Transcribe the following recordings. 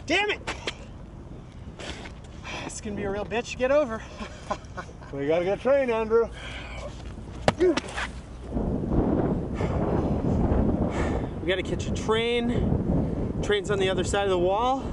Damn it! It's gonna be a real bitch to get over. We gotta get trained, Andrew. We gotta catch a train. Train's on the other side of the wall.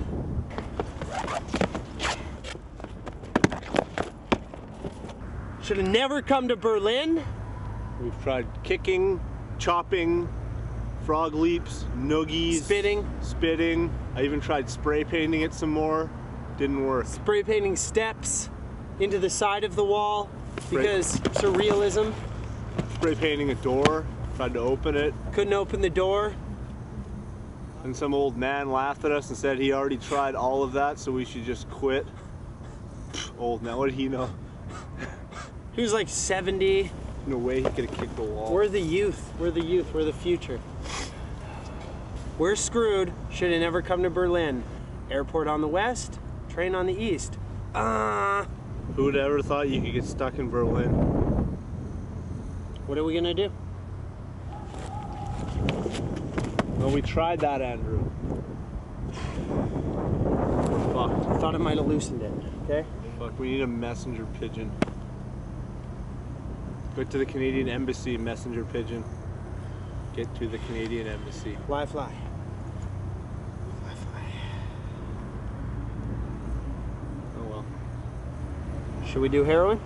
Should have never come to Berlin. We've tried kicking, chopping, frog leaps, noogies, spitting. I even tried spray painting it some more. Didn't work. Spray painting steps into the side of the wall because surrealism. Spray painting a door. Tried to open it. Couldn't open the door. And some old man laughed at us and said he already tried all of that, so we should just quit. Old man, what did he know? He was like 70. No way he could have kicked the wall. We're the youth. We're the youth. We're the future. We're screwed. Should have never come to Berlin. Airport on the west, train on the east. Who would ever thought you could get stuck in Berlin? What are we gonna do? Well, we tried that, Andrew. Fuck. I thought I might have loosened it, okay? Fuck, we need a messenger pigeon. Go to the Canadian Embassy, messenger pigeon. Get to the Canadian Embassy. Fly, fly. Fly, fly. Oh well. Should we do heroin?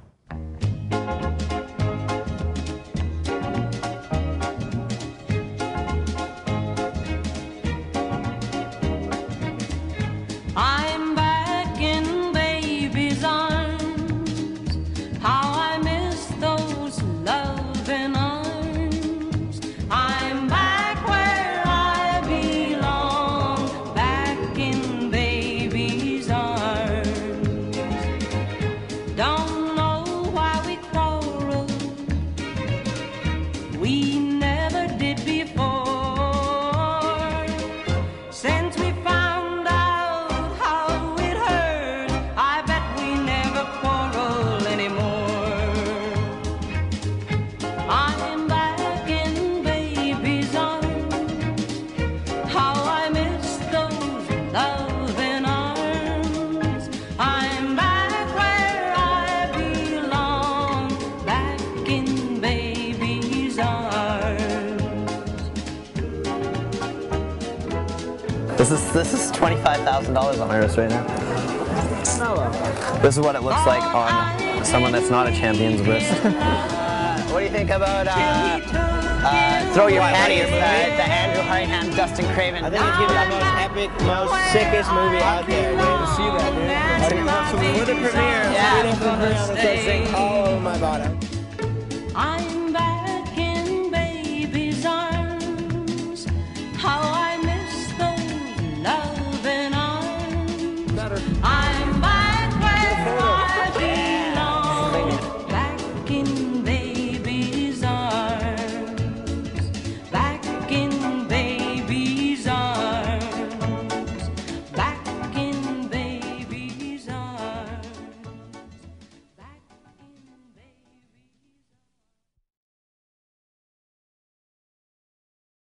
I'm back in baby's arms. How I miss those loving arms. I'm back where I belong, back in baby's arms. Don't know why we quarreled. We never did before. Since we found out how it hurt, I bet we never quarrel anymore. I'm back in baby's arms. How I miss those loving arms. I'm back where I belong, back in baby's arms. This is $25,000 on my wrist right now. This is what it looks like on someone that's not a champion's wrist. What do you think about Throw Your Panties, the Andrew Hardinghams, Dustin Craven? I think it's gonna be the most epic, most sickest movie out there, dude. To see that, dude. For the premiere, Yeah. I'm gonna sing all over my body. I'm back.